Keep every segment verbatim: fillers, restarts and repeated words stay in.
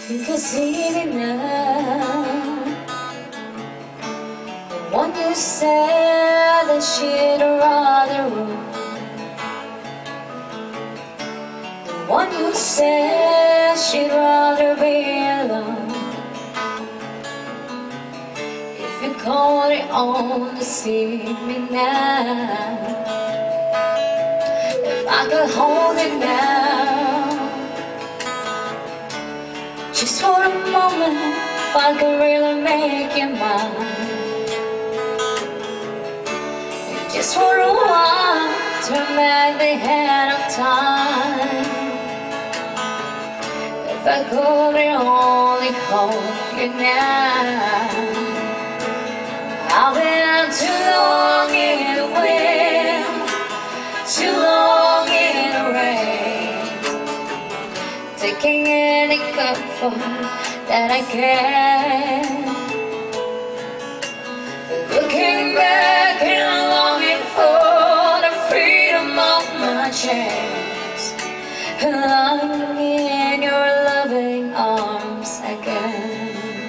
You can see me now. The one you said that she'd rather rule. The one you said she'd rather be alone. If you call it on to see me now, if I could hold it now, just for a moment, if I could really make you mine. Just for a while, turn back the hand of time. If I could only hold you now. I've been too long in the wind, too long in the rain, taking any comfort that I can. Looking back and longing for the freedom of my chance, lying in your loving arms again.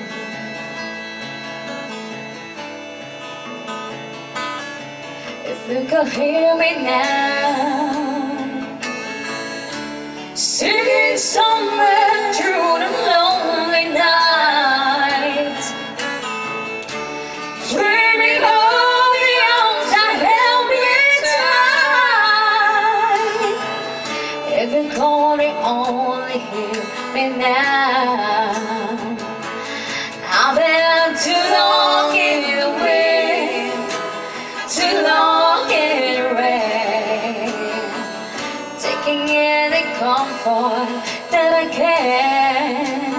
If you could hear me now, singing somewhere through the lonely night, dreaming of the arms that held me tight. If you could only hear me now, I've been too long in the wind, too long in the rain, taking any comfort that I can.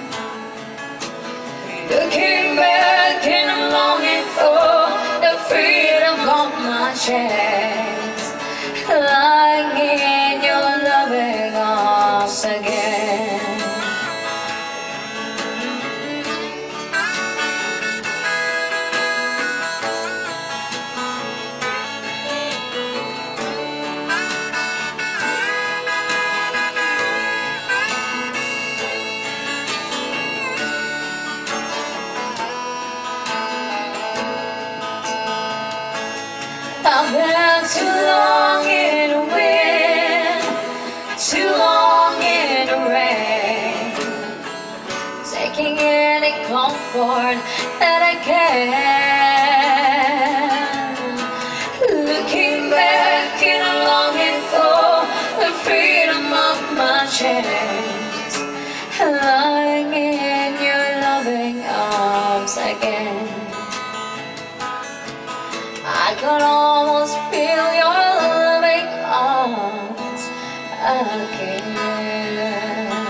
Looking back and I'm longing for the freedom of my chance, lying in your loving arms again. I've been too long in the wind, too long in the rain, taking any comfort that I can. Looking back and I'm longing for the freedom of my chance, lying in your loving arms again. I could almost feel your loving arms again.